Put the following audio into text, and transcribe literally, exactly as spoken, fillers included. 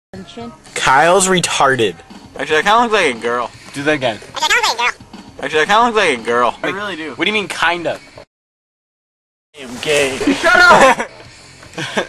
Kyle's retarded. Actually, I kind of look like a girl. Do that again. Actually, I kind of look like a girl. I really do. What do you mean, kinda? I am gay. Shut up!